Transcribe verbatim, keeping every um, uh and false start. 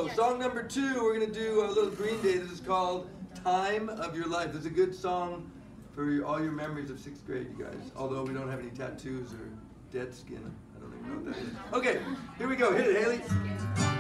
go. Song number two, we're going to do a little Green Day. This is called Time of Your Life. This is a good song for your, all your memories of sixth grade, you guys. Although we don't have any tattoos or dead skin. I don't even know what that is. Okay, here we go. Hit it, Haley.